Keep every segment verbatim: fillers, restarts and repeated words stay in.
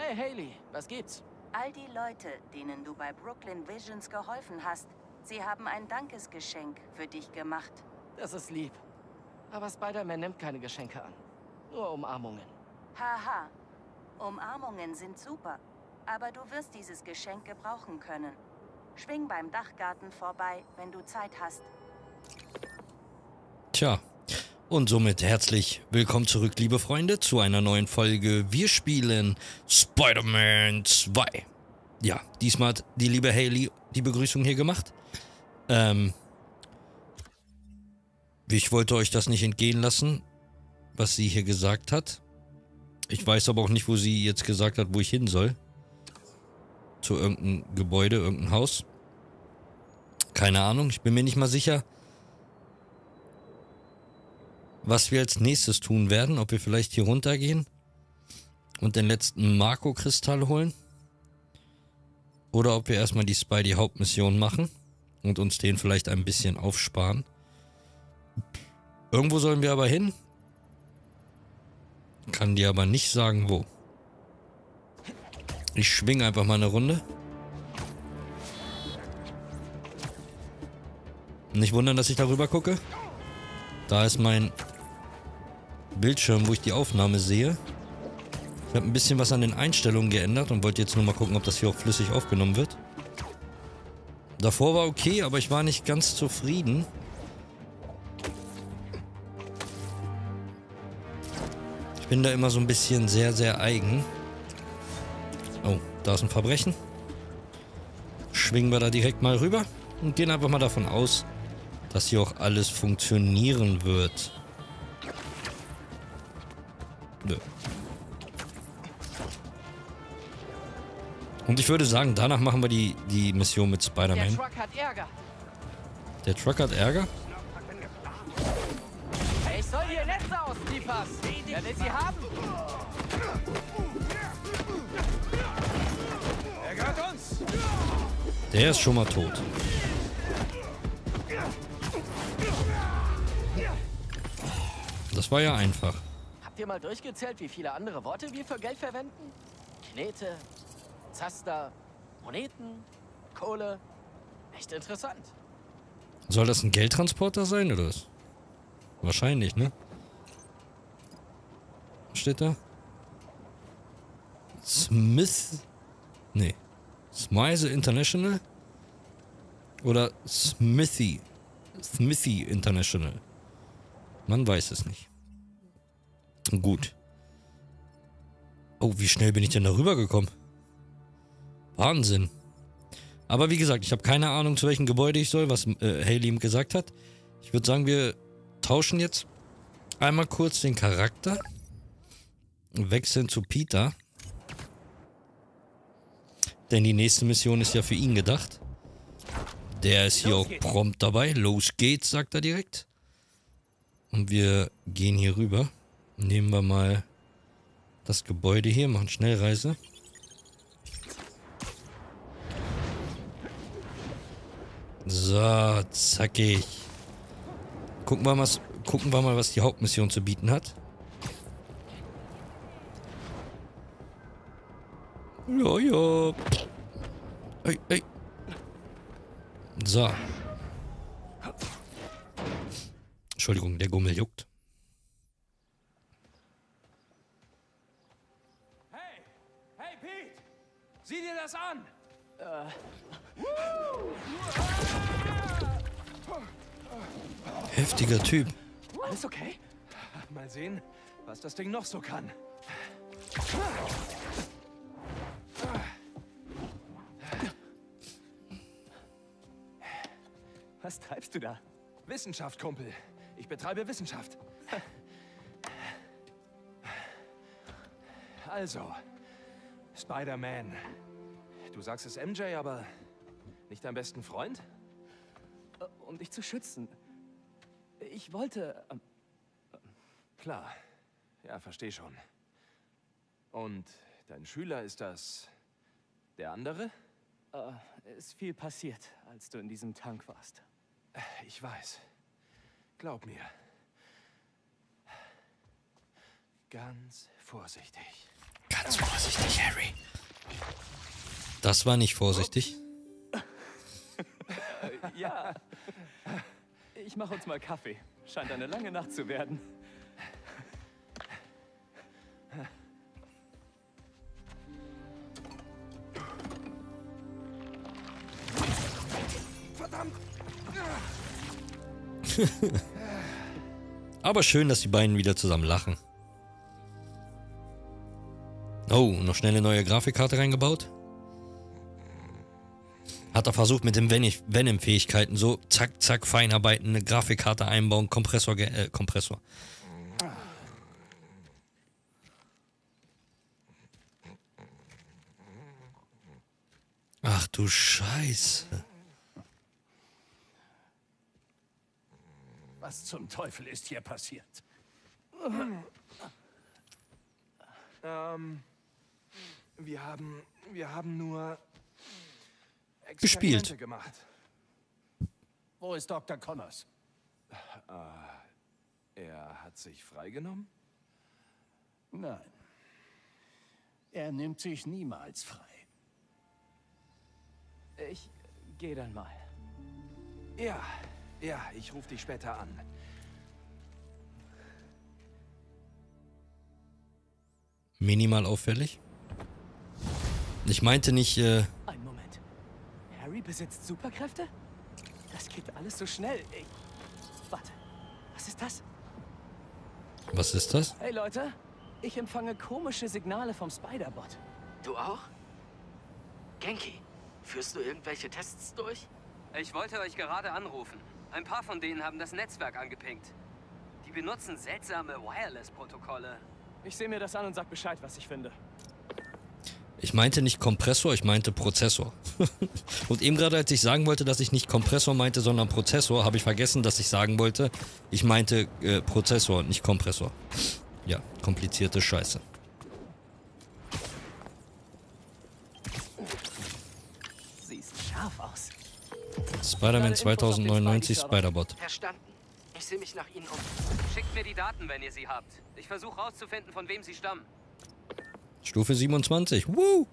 Hey Hailey, was gibt's? All die Leute, denen du bei Brooklyn Visions geholfen hast, sie haben ein Dankesgeschenk für dich gemacht. Das ist lieb. Aber Spider-Man nimmt keine Geschenke an. Nur Umarmungen. Haha. Umarmungen sind super. Aber du wirst dieses Geschenk gebrauchen können. Schwing beim Dachgarten vorbei, wenn du Zeit hast. Tja, und somit herzlich willkommen zurück, liebe Freunde, zu einer neuen Folge. Wir spielen Spider-Man zwei. Ja, diesmal hat die liebe Hailey die Begrüßung hier gemacht. Ähm, ich wollte euch das nicht entgehen lassen, was sie hier gesagt hat. Ich weiß aber auch nicht, wo sie jetzt gesagt hat, wo ich hin soll. Zu irgendeinem Gebäude, irgendein Haus. Keine Ahnung, ich bin mir nicht mal sicher, was wir als nächstes tun werden. Ob wir vielleicht hier runtergehen und den letzten Marco-Kristall holen. Oder ob wir erstmal die Spidey-Hauptmission machen und uns den vielleicht ein bisschen aufsparen. Irgendwo sollen wir aber hin. Kann dir aber nicht sagen, wo. Ich schwinge einfach mal eine Runde. Nicht wundern, dass ich darüber gucke. Da ist mein Bildschirm, wo ich die Aufnahme sehe. Ich habe ein bisschen was an den Einstellungen geändert und wollte jetzt nur mal gucken, ob das hier auch flüssig aufgenommen wird. Davor war okay, aber ich war nicht ganz zufrieden. Ich bin da immer so ein bisschen sehr, sehr eigen. Oh, da ist ein Verbrechen. Schwingen wir da direkt mal rüber und gehen einfach mal davon aus, dass hier auch alles funktionieren wird. Nö. Und ich würde sagen, danach machen wir die, die Mission mit Spider-Man. Der Truck hat Ärger. Der Truck hat Ärger? Hey, ich soll hier Netze ausliefern. Wer will sie haben? Er gehört uns! Der ist schon mal tot. Das war ja einfach. Habt ihr mal durchgezählt, wie viele andere Worte wir für Geld verwenden? Knete, Zaster, Moneten, Kohle. Echt interessant. Soll das ein Geldtransporter sein, oder was? Wahrscheinlich, ne? Was steht da? Smith? Nee. Smythe International? Oder Smithy? Smithy International. Man weiß es nicht. Gut. Oh, wie schnell bin ich denn darüber gekommen? Wahnsinn. Aber wie gesagt, ich habe keine Ahnung, zu welchem Gebäude ich soll, was äh, Hailey ihm gesagt hat. Ich würde sagen, wir tauschen jetzt einmal kurz den Charakter. Wechseln zu Peter. Denn die nächste Mission ist ja für ihn gedacht. Der ist hier auch prompt dabei. Los geht's, sagt er direkt. Und wir gehen hier rüber. Nehmen wir mal das Gebäude hier, machen Schnellreise. So, zackig. Gucken wir, mal, gucken wir mal, was die Hauptmission zu bieten hat. Ja, ja. Ey, ey. So. Entschuldigung, der Gummel juckt. Hey! Hey, Pete! Sieh dir das an! Äh, Heftiger Typ. alles okay? Mal sehen, was das Ding noch so kann. Was treibst du da? Wissenschaft, Kumpel. Ich betreibe Wissenschaft. Also, Spider-Man. Du sagst es M J, aber nicht dein besten Freund? Um dich zu schützen. Ich wollte... Ähm, Klar. Ja, versteh schon. Und dein Schüler ist das... der andere? äh, ist viel passiert, als du in diesem Tank warst. Ich weiß. Glaub mir. Ganz vorsichtig. Ganz vorsichtig, Harry. Das war nicht vorsichtig. Ja. Ich mache uns mal Kaffee. Scheint eine lange Nacht zu werden. Verdammt! Aber schön, dass die beiden wieder zusammen lachen. Oh, noch schnell eine neue Grafikkarte reingebaut. Hat er versucht mit den Venom-Fähigkeiten so zack, zack, feinarbeiten, eine Grafikkarte einbauen, Kompressor, äh, Kompressor. Ach du Scheiße. Was zum Teufel ist hier passiert? Ähm, wir haben, wir haben nur Gespielt. Experimente gemacht. Wo ist Doktor Connors? Er hat sich freigenommen? Nein. Er nimmt sich niemals frei. Ich gehe dann mal. Ja, ja, ich rufe dich später an. Minimal auffällig. Ich meinte nicht, äh... Einen Moment. Harry besitzt Superkräfte? Das geht alles so schnell. Ich... Warte. Was ist das? Was ist das? Hey Leute, ich empfange komische Signale vom Spider-Bot. Du auch? Genki, führst du irgendwelche Tests durch? Ich wollte euch gerade anrufen. Ein paar von denen haben das Netzwerk angepinkt. Die benutzen seltsame Wireless-Protokolle. Ich sehe mir das an und sag Bescheid, was ich finde. Ich meinte nicht Kompressor, ich meinte Prozessor. Und eben gerade, als ich sagen wollte, dass ich nicht Kompressor meinte, sondern Prozessor, habe ich vergessen, dass ich sagen wollte, ich meinte äh, Prozessor, nicht Kompressor. Ja, komplizierte Scheiße. Siehst scharf aus. Spider-Man zweitausendneunundneunzig Spider-Bot. Verstanden. Ich sehe mich nach Ihnen um. Schickt mir die Daten, wenn ihr sie habt. Ich versuche rauszufinden, von wem sie stammen. Stufe siebenundzwanzig. Woo!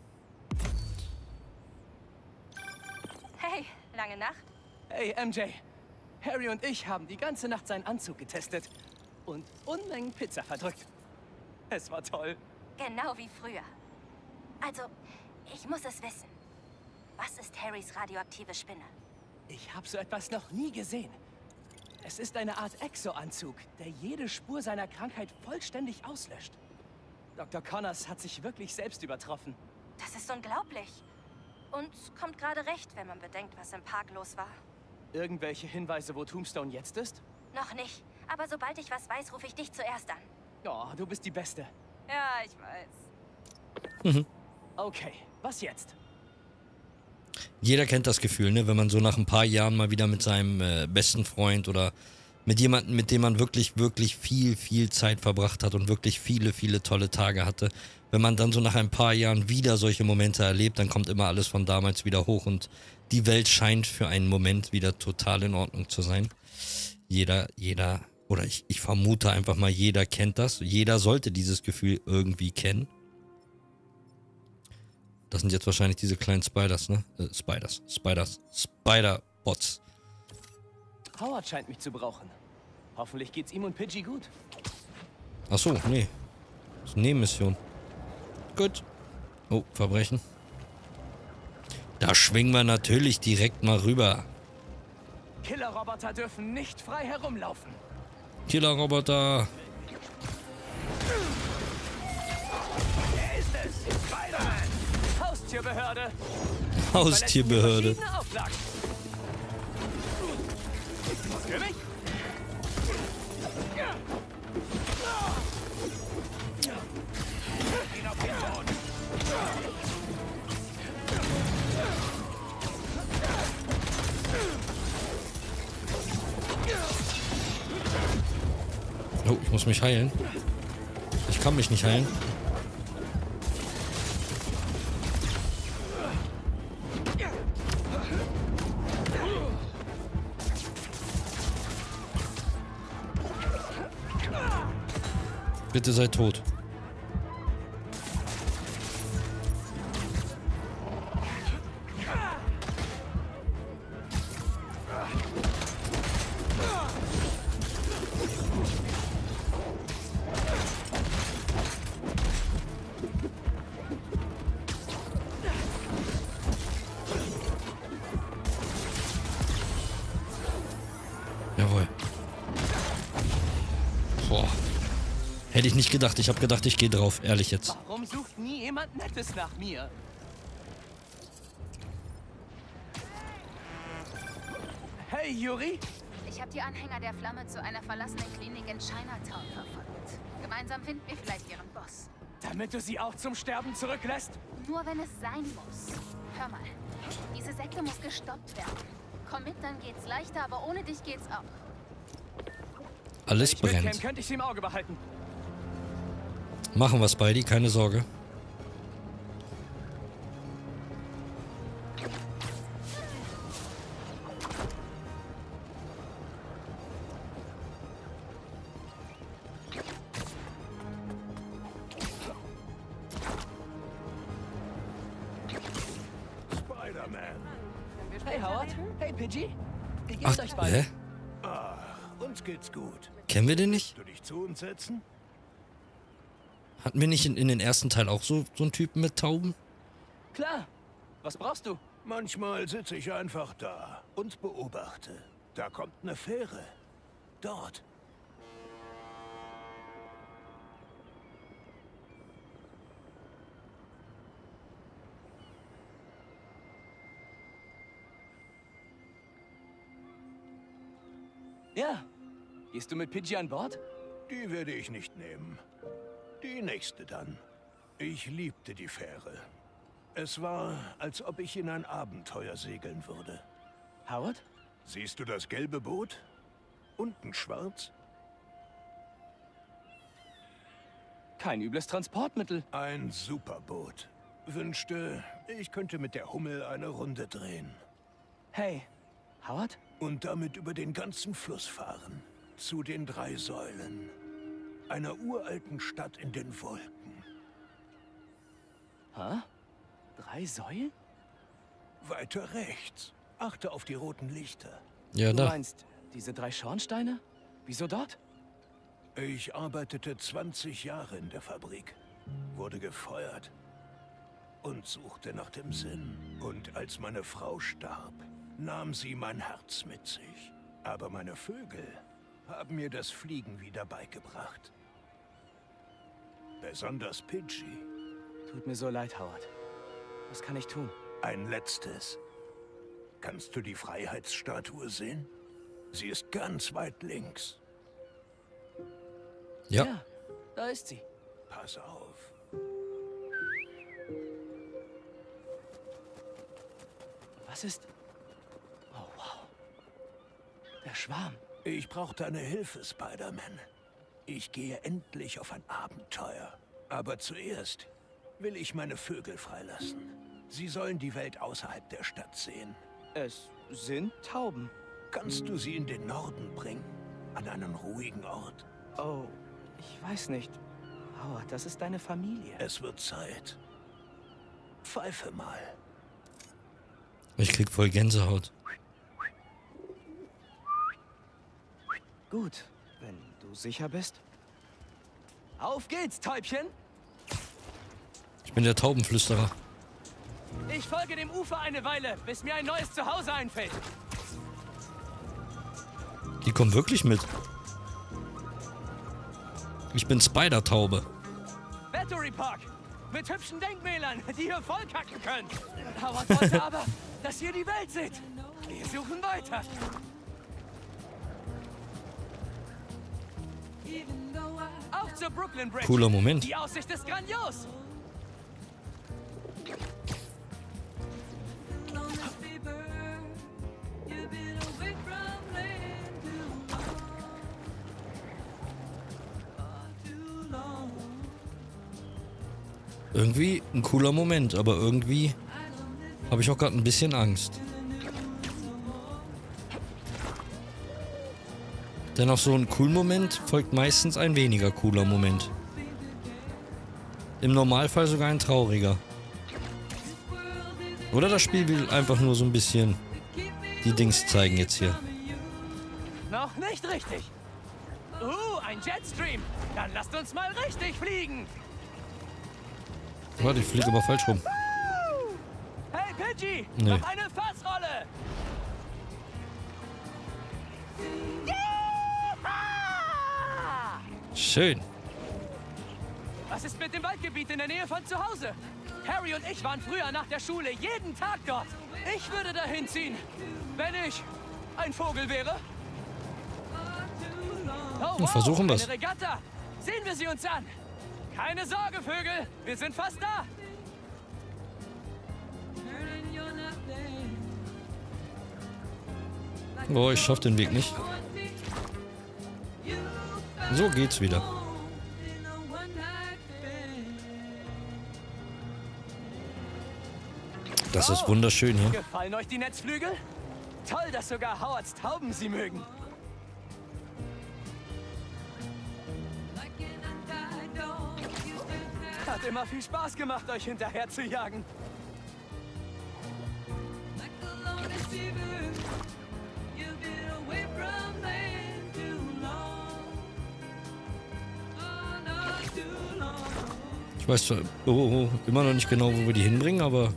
Hey, lange Nacht? Hey, M J. Harry und ich haben die ganze Nacht seinen Anzug getestet und Unmengen Pizza verdrückt. Es war toll. Genau wie früher. Also, ich muss es wissen. Was ist Harrys radioaktive Spinne? Ich habe so etwas noch nie gesehen. Es ist eine Art Exo-Anzug, der jede Spur seiner Krankheit vollständig auslöscht. Doktor Connors hat sich wirklich selbst übertroffen. Das ist unglaublich. Und kommt gerade recht, wenn man bedenkt, was im Park los war. Irgendwelche Hinweise, wo Tombstone jetzt ist? Noch nicht. Aber sobald ich was weiß, rufe ich dich zuerst an. Oh, du bist die Beste. Ja, ich weiß. Mhm. Okay, was jetzt? Jeder kennt das Gefühl, ne? Wenn man so nach ein paar Jahren mal wieder mit seinem äh, besten Freund oder mit jemandem, mit dem man wirklich, wirklich viel, viel Zeit verbracht hat und wirklich viele, viele tolle Tage hatte. Wenn man dann so nach ein paar Jahren wieder solche Momente erlebt, dann kommt immer alles von damals wieder hoch und die Welt scheint für einen Moment wieder total in Ordnung zu sein. Jeder, jeder, oder ich, ich vermute einfach mal, jeder kennt das. Jeder sollte dieses Gefühl irgendwie kennen. Das sind jetzt wahrscheinlich diese kleinen Spiders, ne? Äh, Spiders, Spiders, Spider-Bots. Howard scheint mich zu brauchen. Hoffentlich geht's ihm und Pidgey gut. Ach so, nee. Das ist eine Nebenmission. Gut. Oh, Verbrechen. Da schwingen wir natürlich direkt mal rüber. Killerroboter dürfen nicht frei herumlaufen. Killerroboter. Wer ist es? Spider-Man! Haustierbehörde! Haustierbehörde. Verschiedene Auflagen. Für mich? Ihn auf den Boden. Oh, ich muss mich heilen. Ich kann mich nicht heilen. Bitte sei tot. Hätte ich nicht gedacht. Ich habe gedacht, ich gehe drauf. Ehrlich jetzt. Warum sucht nie jemand Nettes nach mir? Hey, Yuri. Ich habe die Anhänger der Flamme zu einer verlassenen Klinik in Chinatown verfolgt. Gemeinsam finden wir vielleicht ihren Boss. Damit du sie auch zum Sterben zurücklässt? Nur wenn es sein muss. Hör mal, diese Sekte muss gestoppt werden. Komm mit, dann geht's leichter, aber ohne dich geht's auch. Alles Wenn ich mitkäme, brennt. könnte ich sie im Auge behalten. Machen wir Spidey, keine Sorge. Hey, Howard. Hey, Pidgey. Wie geht's Ach, euch beiden? hä? Ach, uns geht's gut. Kennen wir den nicht? Du dich zu uns setzen? Hatten wir nicht in, in den ersten Teil auch so, so einen Typen mit Tauben? Klar. Was brauchst du? Manchmal sitze ich einfach da und beobachte. Da kommt eine Fähre. Dort. Ja. Gehst du mit Pidgey an Bord? Die werde ich nicht nehmen. Die nächste dann. Ich liebte die Fähre. Es war, als ob ich in ein Abenteuer segeln würde. Howard? Siehst du das gelbe Boot? Unten schwarz? Kein übles Transportmittel. Ein Superboot. Wünschte, ich könnte mit der Hummel eine Runde drehen. Hey, Howard? Und damit über den ganzen Fluss fahren. Zu den drei Säulen. Einer uralten Stadt in den Wolken. Hä? Drei Säulen? Weiter rechts. Achte auf die roten Lichter. Ja, Du da. meinst, diese drei Schornsteine? Wieso dort? Ich arbeitete zwanzig Jahre in der Fabrik. Wurde gefeuert. Und suchte nach dem Sinn. Und als meine Frau starb, nahm sie mein Herz mit sich. Aber meine Vögel haben mir das Fliegen wieder beigebracht. Besonders Pidgey. Tut mir so leid, Howard. Was kann ich tun? Ein letztes. Kannst du die Freiheitsstatue sehen? Sie ist ganz weit links. Ja. Ja, da ist sie. Pass auf. Was ist... Oh, wow. Der Schwarm. Ich brauche deine Hilfe, Spider-Man. Ich gehe endlich auf ein Abenteuer. Aber zuerst will ich meine Vögel freilassen. Sie sollen die Welt außerhalb der Stadt sehen. Es sind Tauben. Kannst du sie in den Norden bringen? An einen ruhigen Ort? Oh, ich weiß nicht. Howard, das ist deine Familie. Es wird Zeit. Pfeife mal. Ich krieg voll Gänsehaut. Gut, wenn du sicher bist. Auf geht's, Täubchen! Ich bin der Taubenflüsterer. Ich folge dem Ufer eine Weile, bis mir ein neues Zuhause einfällt. Die kommen wirklich mit. Ich bin Spider-Taube. Battery Park! Mit hübschen Denkmälern, die hier vollkacken können. Howard wollte aber, dass ihr die Welt seht. Wir suchen weiter. Auf zur Brooklyn Bridge. Cooler Moment. Die Aussicht ist grandios. Irgendwie ein cooler Moment, aber irgendwie habe ich auch gerade ein bisschen Angst. Denn auf so einen coolen Moment folgt meistens ein weniger cooler Moment. Im Normalfall sogar ein trauriger. Oder das Spiel will einfach nur so ein bisschen die Dings zeigen jetzt hier. Noch nicht richtig. Uh, ein Jetstream. Dann lasst uns mal richtig fliegen. Warte, ich fliege aber falsch rum. Hey, Pidgey, Nee. noch eine Fassrolle. Schön. Was ist mit dem Waldgebiet in der Nähe von zu Hause? Harry und ich waren früher nach der Schule jeden Tag dort. Ich würde dahin ziehen, wenn ich ein Vogel wäre. Oh, wow, versuchen wir's. eine Regatta. Sehen wir sie uns an. Keine Sorge, Vögel. Wir sind fast da. Oh, ich schaff den Weg nicht. So geht's wieder. Das ist wunderschön hier. Gefallen euch die Netzflügel? Toll, dass sogar Howards Tauben sie mögen. Hat immer viel Spaß gemacht, euch hinterher zu jagen. Ich weiß zwar oh, oh, immer noch nicht genau, wo wir die hinbringen, aber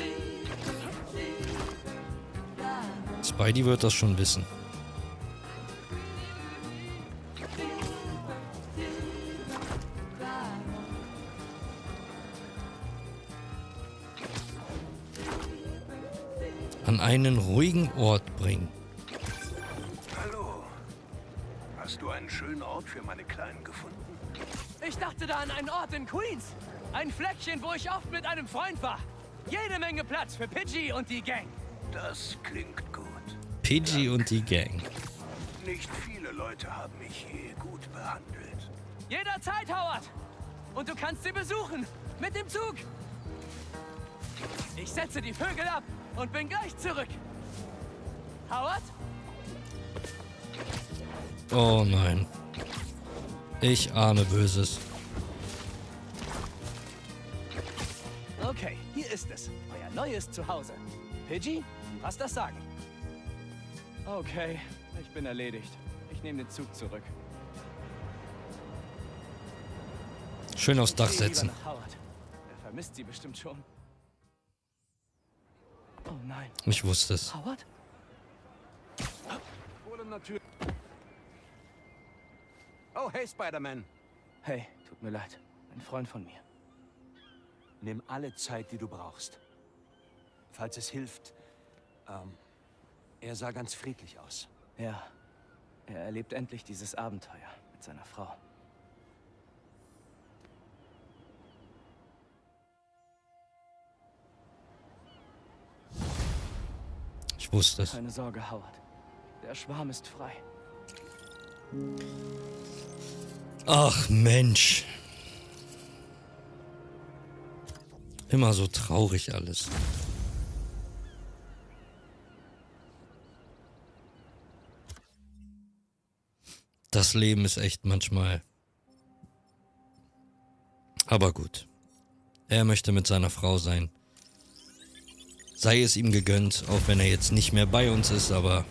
Spidey wird das schon wissen. An einen ruhigen Ort bringen. Hallo. Hast du einen schönen Ort für meine Kleinen gefunden? Ich dachte da an einen Ort in Queens. Ein Fleckchen, wo ich oft mit einem Freund war. Jede Menge Platz für Pidgey und die Gang. Das klingt gut. Pidgey und die Gang. Nicht viele Leute haben mich je gut behandelt. Jederzeit, Howard. Und du kannst sie besuchen. Mit dem Zug. Ich setze die Vögel ab und bin gleich zurück. Howard? Oh nein. Ich ahne Böses. Okay, hier ist es. Euer neues Zuhause. Pidgey, was das sagen? Okay, ich bin erledigt. Ich nehme den Zug zurück. Schön aufs Dach Ich gehe lieber setzen. nach Howard. Er vermisst sie bestimmt schon. Oh nein. Ich wusste es. Howard? Oh, hey, Spider-Man. Hey, tut mir leid. Ein Freund von mir. Nimm alle Zeit, die du brauchst. Falls es hilft. Ähm, er sah ganz friedlich aus. Ja, er erlebt endlich dieses Abenteuer mit seiner Frau. Ich wusste es. Keine Sorge, Howard. Der Schwarm ist frei. Ach Mensch. Immer so traurig alles. Das Leben ist echt manchmal. Aber gut. Er möchte mit seiner Frau sein. Sei es ihm gegönnt, auch wenn er jetzt nicht mehr bei uns ist, aber...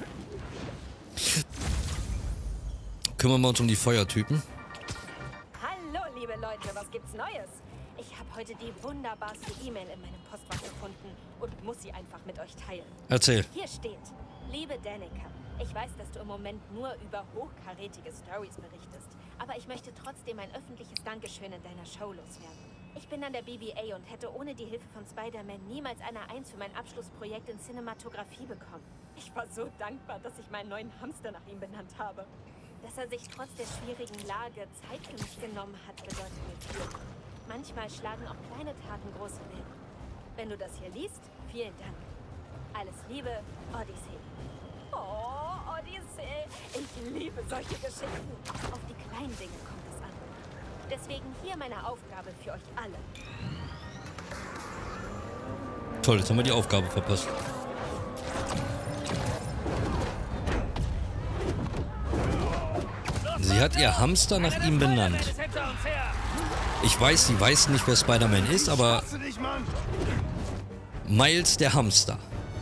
Kümmern wir uns um die Feuertypen. Hallo, liebe Leute, was gibt's Neues? Ich habe heute die wunderbarste E-Mail in meinem Postfach gefunden und muss sie einfach mit euch teilen. Erzähl. Hier steht: Liebe Danica, ich weiß, dass du im Moment nur über hochkarätige Stories berichtest, aber ich möchte trotzdem ein öffentliches Dankeschön in deiner Show loswerden. Ich bin an der B B A und hätte ohne die Hilfe von Spider-Man niemals eine Eins für mein Abschlussprojekt in Cinematografie bekommen. Ich war so dankbar, dass ich meinen neuen Hamster nach ihm benannt habe. Dass er sich trotz der schwierigen Lage Zeit für mich genommen hat, bedeutet mir viel. Manchmal schlagen auch kleine Taten große Wellen. Wenn du das hier liest, vielen Dank. Alles Liebe, Odyssey. Oh, Odyssey. Ich liebe solche Geschichten. Auf die kleinen Dinge kommt es an. Deswegen hier meine Aufgabe für euch alle. Toll, jetzt haben wir die Aufgabe verpasst. Sie hat ihr Hamster nach ihm benannt. Ich weiß, sie weiß nicht, wer Spider-Man ist, aber... Miles der Hamster.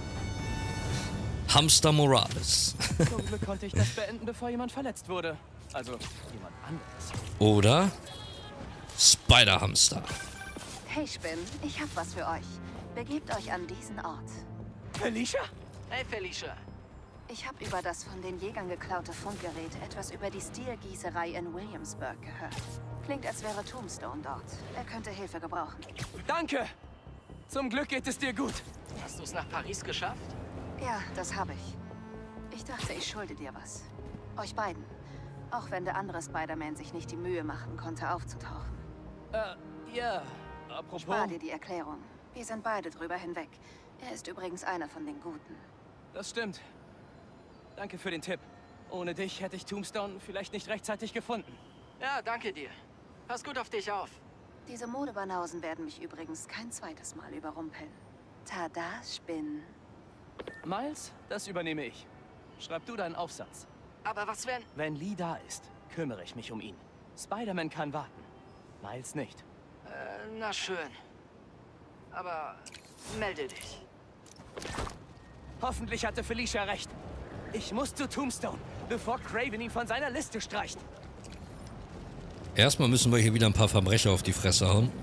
Hamster Morales. Zum Glück konnte ich das beenden, bevor jemand verletzt wurde. Also, jemand anderes. Oder Spider-Hamster. Hey Spin, ich hab was für euch. Begebt euch an diesen Ort. Felicia? Hey, Felicia. Ich habe über das von den Jägern geklaute Funkgerät etwas über die Stilgießerei in Williamsburg gehört. Klingt, als wäre Tombstone dort. Er könnte Hilfe gebrauchen. Danke! Zum Glück geht es dir gut. Hast du es nach Paris geschafft? Ja, das habe ich. Ich dachte, ich schulde dir was. Euch beiden. Auch wenn der andere Spider-Man sich nicht die Mühe machen konnte, aufzutauchen. Äh, ja. Apropos... Spar dir die Erklärung. Wir sind beide drüber hinweg. Er ist übrigens einer von den Guten. Das stimmt. Danke für den Tipp. Ohne dich hätte ich Tombstone vielleicht nicht rechtzeitig gefunden. Ja, danke dir. Pass gut auf dich auf. Diese Modebanausen werden mich übrigens kein zweites Mal überrumpeln. Tada, Spinnen. Miles, das übernehme ich. Schreib du deinen Aufsatz. Aber was wenn... Wenn Lee da ist, kümmere ich mich um ihn. Spider-Man kann warten. Miles nicht. Äh, na schön. Aber melde dich. Hoffentlich hatte Felicia recht. Ich muss zu Tombstone, bevor Kraven ihn von seiner Liste streicht. Erstmal müssen wir hier wieder ein paar Verbrecher auf die Fresse hauen.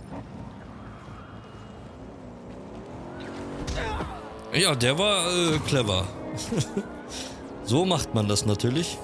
Ja, der war äh, clever. So macht man das natürlich.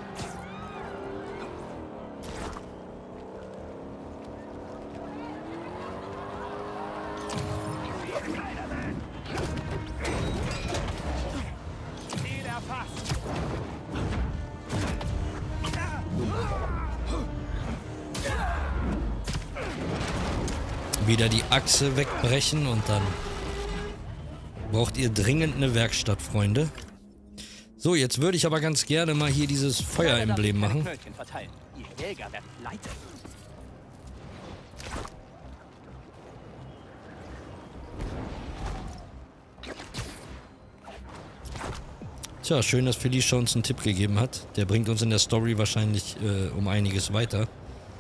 Wieder die Achse wegbrechen und dann braucht ihr dringend eine Werkstatt, Freunde. So, jetzt würde ich aber ganz gerne mal hier dieses Feueremblem machen. Tja, schön, dass Felicia uns einen Tipp gegeben hat. Der bringt uns in der Story wahrscheinlich äh, um einiges weiter.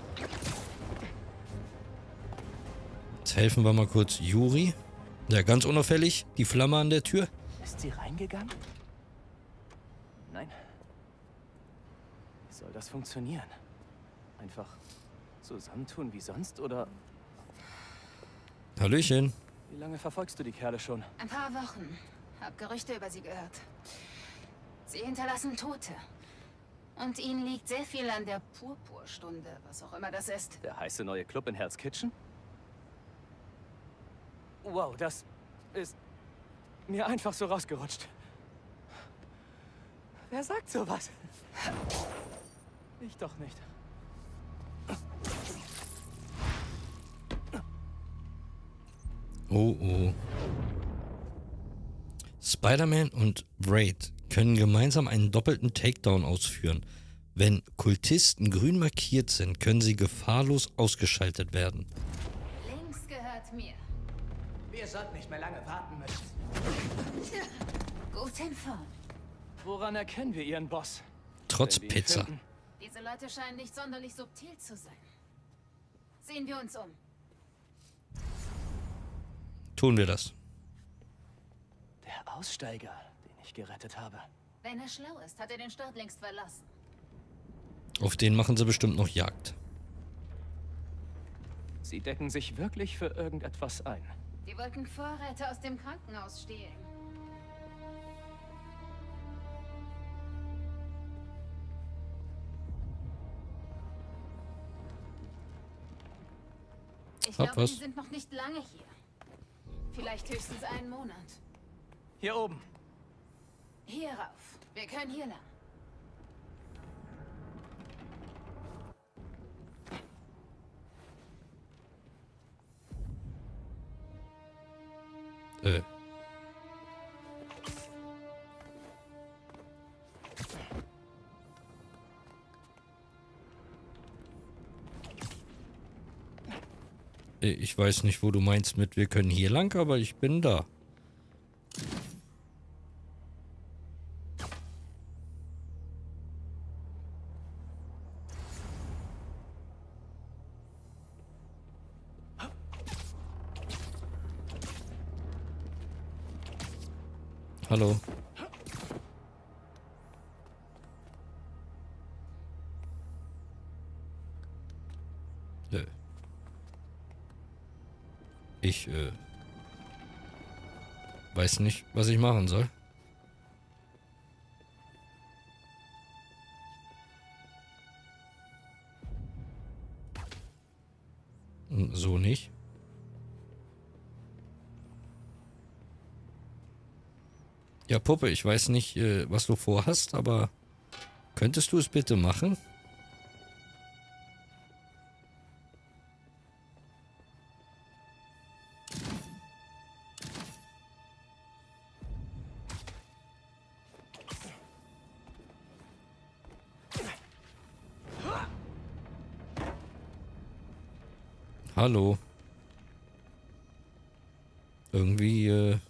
Jetzt helfen wir mal kurz Yuri. Ja, ganz unauffällig. Die Flamme an der Tür. Ist sie reingegangen? Nein. Wie soll das funktionieren? Einfach zusammentun wie sonst, oder? Hallöchen. Wie lange verfolgst du die Kerle schon? Ein paar Wochen. Hab Gerüchte über sie gehört. Sie hinterlassen Tote. Und ihnen liegt sehr viel an der Purpurstunde, was auch immer das ist. Der heiße neue Club in Hell's Kitchen? Wow, das ist mir einfach so rausgerutscht. Wer sagt sowas? Ich doch nicht. Oh oh. Spider-Man und Braid können gemeinsam einen doppelten Takedown ausführen. Wenn Kultisten grün markiert sind, können sie gefahrlos ausgeschaltet werden. Links gehört mir. Wir sollten nicht mehr lange warten müssen. Gut in Form. Woran erkennen wir ihren Boss? Trotz Pizza. Finden? Diese Leute scheinen nicht sonderlich subtil zu sein. Sehen wir uns um. Tun wir das. Der Aussteiger, den ich gerettet habe. Wenn er schlau ist, hat er den Stadt längst verlassen. Auf den machen sie bestimmt noch Jagd. Sie decken sich wirklich für irgendetwas ein. Die wollten Vorräte aus dem Krankenhaus stehlen. Ich glaube, die sind noch nicht lange hier. Vielleicht höchstens einen Monat. Hier oben. Hier rauf. Wir können hier lang. Äh. Ich weiß nicht, wo du meinst mit, wir können hier lang, aber ich bin da. Hallo. Nö. Ich, äh, weiß nicht, was ich machen soll. machen, so nicht. Ja, Puppe, ich weiß nicht, äh, was du vorhast, aber könntest du es bitte machen? Hallo. Irgendwie, äh...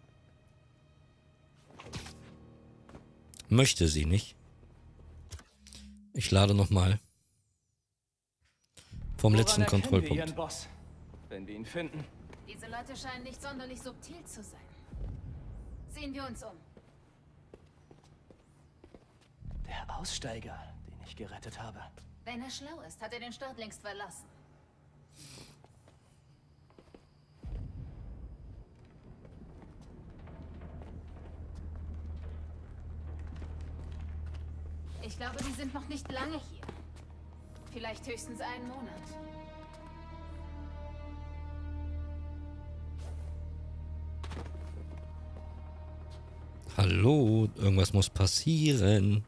möchte sie nicht. Ich lade nochmal. Vom letzten Kontrollpunkt. Wir ihren Boss, wenn wir ihn finden. Diese Leute scheinen nicht sonderlich subtil zu sein. Sehen wir uns um. Der Aussteiger, den ich gerettet habe. Wenn er schlau ist, hat er den Staat längst verlassen. Ich glaube, die sind noch nicht lange hier. Vielleicht höchstens einen Monat. Hallo, irgendwas muss passieren.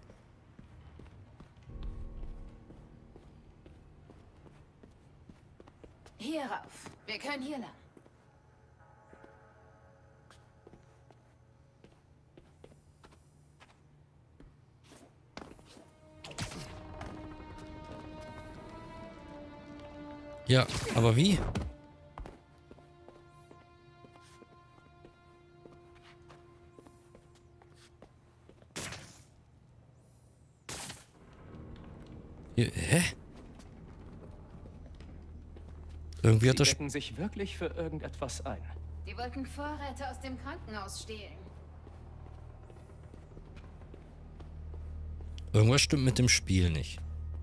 Hier rauf. Wir können hier lang. Ja, aber wie? Hier, hä? Irgendwie hat Sie das... decken sich wirklich für irgendetwas ein. Die wollten Vorräte aus dem Krankenhaus stehlen. Irgendwas stimmt mit dem Spiel nicht.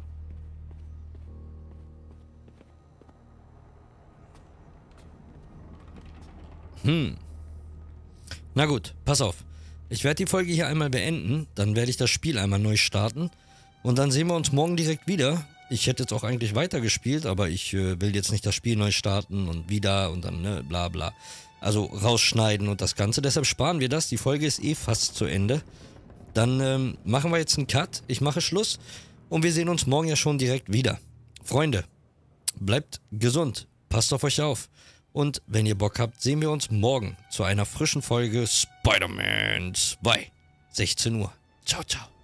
Hm. Na gut, pass auf. Ich werde die Folge hier einmal beenden. Dann werde ich das Spiel einmal neu starten. Und dann sehen wir uns morgen direkt wieder. Ich hätte jetzt auch eigentlich weitergespielt, aber ich äh, will jetzt nicht das Spiel neu starten und wieder und dann, ne, bla bla. Also rausschneiden und das Ganze. Deshalb sparen wir das. Die Folge ist eh fast zu Ende. Dann ähm, machen wir jetzt einen Cut. Ich mache Schluss. Und wir sehen uns morgen ja schon direkt wieder. Freunde, bleibt gesund. Passt auf euch auf. Und wenn ihr Bock habt, sehen wir uns morgen zu einer frischen Folge Spider-Man zwei. sechzehn Uhr. Ciao, ciao.